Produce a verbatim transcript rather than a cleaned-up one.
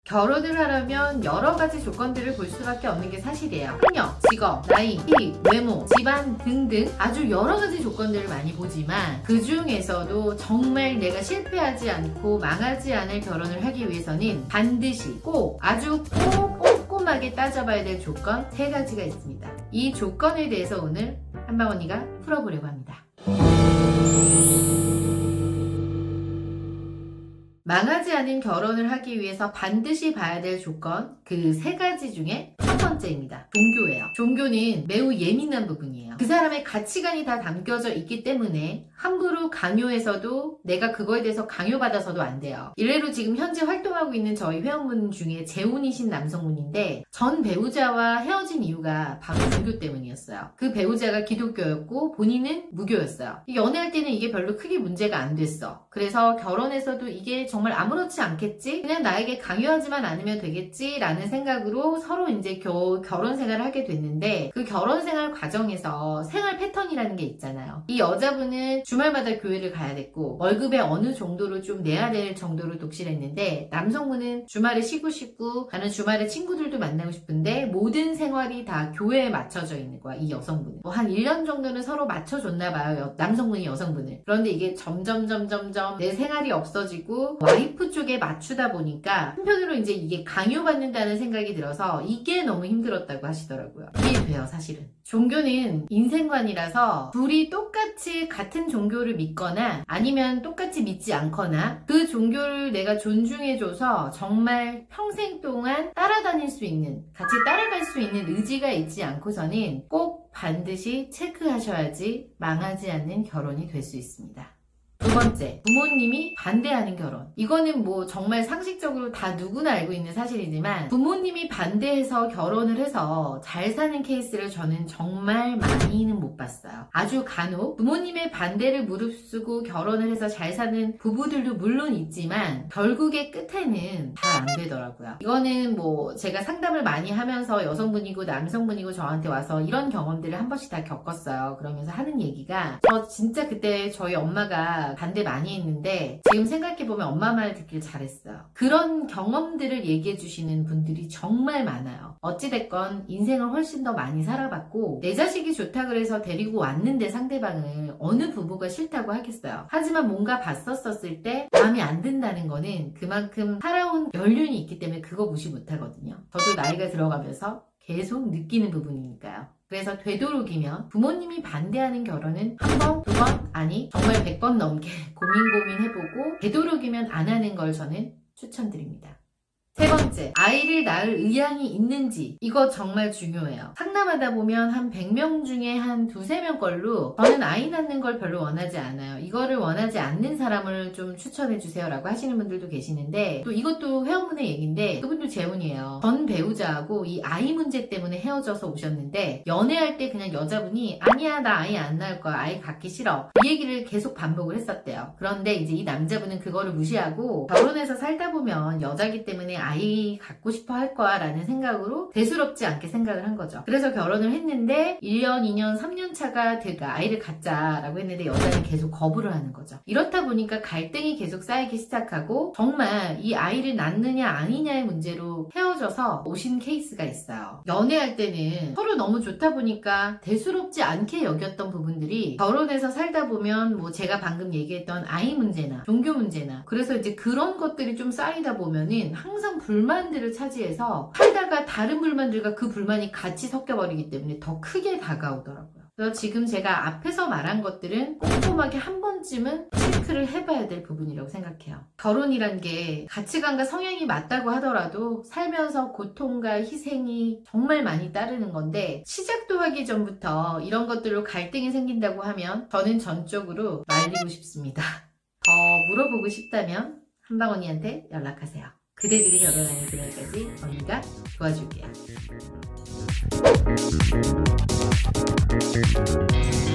결혼을 하려면 여러 가지 조건들을 볼 수밖에 없는 게 사실이에요. 학력, 직업, 나이, 키, 외모, 집안 등등 아주 여러 가지 조건들을 많이 보지만 그 중에서도 정말 내가 실패하지 않고 망하지 않을 결혼을 하기 위해서는 반드시 꼭 아주 꼭 꼼꼼하게 따져봐야 될 조건 세 가지가 있습니다. 이 조건에 대해서 오늘 한방 언니가 풀어보려고 합니다. 망하지 않은 결혼을 하기 위해서 반드시 봐야 될 조건 그 세 가지 중에 첫 번째입니다. 종교예요. 종교는 매우 예민한 부분이에요. 그 사람의 가치관이 다 담겨져 있기 때문에 함부로 강요해서도 내가 그거에 대해서 강요받아서도 안 돼요. 일례로 지금 현재 활동하고 있는 저희 회원분 중에 재혼이신 남성분인데 전 배우자와 헤어진 이유가 바로 종교 때문이었어요. 그 배우자가 기독교였고 본인은 무교였어요. 연애할 때는 이게 별로 크게 문제가 안 됐어. 그래서 결혼해서도 이게 정말 아무렇지 않겠지? 그냥 나에게 강요하지만 않으면 되겠지? 라는 생각으로 서로 이제 겨, 결혼 생활을 하게 됐는데 그 결혼 생활 과정에서 생활 패턴이라는 게 있잖아요. 이 여자분은 주말마다 교회를 가야 됐고 월급의 어느 정도로 좀 내야 될 정도로 독실했는데 남성분은 주말에 쉬고 싶고 나는 주말에 친구들도 만나고 싶은데 모든 생활이 다 교회에 맞춰져 있는 거야. 이 여성분은 뭐 한 일 년 정도는 서로 맞춰줬나 봐요. 남성분이 여성분을. 그런데 이게 점점 점점점 내 생활이 없어지고 와이프 쪽에 맞추다 보니까 한편으로 이제 이게 강요받는다는 생각이 들어서 이게 너무 힘들었다고 하시더라고요. 이해돼요. 사실은 종교는 인생관이라서 둘이 똑같이 같은 종교를 믿거나 아니면 똑같이 믿지 않거나 그 종교를 내가 존중해줘서 정말 평생 동안 따라다닐 수 있는 같이 따라갈 수 있는 의지가 있지 않고서는 꼭 반드시 체크하셔야지 망하지 않는 결혼이 될 수 있습니다. 두 번째, 부모님이 반대하는 결혼. 이거는 뭐 정말 상식적으로 다 누구나 알고 있는 사실이지만 부모님이 반대해서 결혼을 해서 잘 사는 케이스를 저는 정말 많이는 못 봤어요. 아주 간혹 부모님의 반대를 무릅쓰고 결혼을 해서 잘 사는 부부들도 물론 있지만 결국의 끝에는 잘 안 되더라고요. 이거는 뭐 제가 상담을 많이 하면서 여성분이고 남성분이고 저한테 와서 이런 경험들을 한 번씩 다 겪었어요. 그러면서 하는 얘기가 저 진짜 그때 저희 엄마가 반대 많이 했는데 지금 생각해보면 엄마 말 듣길 잘했어요. 그런 경험들을 얘기해 주시는 분들이 정말 많아요. 어찌됐건 인생을 훨씬 더 많이 살아봤고 내 자식이 좋다 그래서 데리고 왔는데 상대방을 어느 부부가 싫다고 하겠어요. 하지만 뭔가 봤었을 때 마음에 안 든다는 거는 그만큼 살아온 연륜이 있기 때문에 그거 무시 못하거든요. 저도 나이가 들어가면서 계속 느끼는 부분이니까요. 그래서 되도록이면 부모님이 반대하는 결혼은 한 번, 두 번, 아니 정말 백 번 넘게 고민 고민 해보고 되도록이면 안 하는 걸 저는 추천드립니다. 세 번째, 아이를 낳을 의향이 있는지. 이거 정말 중요해요. 상담하다 보면 한 백 명 중에 한 두세 명 걸로 저는 아이 낳는 걸 별로 원하지 않아요. 이거를 원하지 않는 사람을 좀 추천해주세요 라고 하시는 분들도 계시는데 또 이것도 회원분의 얘기인데 그분도 재혼이에요. 전 배우자하고 이 아이 문제 때문에 헤어져서 오셨는데 연애할 때 그냥 여자분이 아니야 나 아이 안 낳을 거야. 아이 갖기 싫어. 이 얘기를 계속 반복을 했었대요. 그런데 이제 이 남자분은 그거를 무시하고 결혼해서 살다 보면 여자기 때문에 아이 갖고 싶어 할 거야 라는 생각으로 대수롭지 않게 생각을 한 거죠. 그래서 결혼을 했는데 일 년, 이 년, 삼 년 차가 되니까 아이를 갖자 라고 했는데 여자는 계속 거부를 하는 거죠. 이렇다 보니까 갈등이 계속 쌓이기 시작하고 정말 이 아이를 낳느냐 아니냐의 문제로 헤어져서 오신 케이스가 있어요. 연애할 때는 서로 너무 좋다 보니까 대수롭지 않게 여겼던 부분들이 결혼해서 살다 보면 뭐 제가 방금 얘기했던 아이 문제나 종교 문제나 그래서 이제 그런 것들이 좀 쌓이다 보면은 항상 불만들을 차지해서 살다가 다른 불만들과 그 불만이 같이 섞여버리기 때문에 더 크게 다가오더라고요. 그래서 지금 제가 앞에서 말한 것들은 꼼꼼하게 한 번쯤은 체크를 해봐야 될 부분이라고 생각해요. 결혼이란 게 가치관과 성향이 맞다고 하더라도 살면서 고통과 희생이 정말 많이 따르는 건데 시작도 하기 전부터 이런 것들로 갈등이 생긴다고 하면 저는 전적으로 말리고 싶습니다. 더 물어보고 싶다면 한방 언니한테 연락하세요. 그대들이 결혼하는 그날까지 언니가 도와줄게요.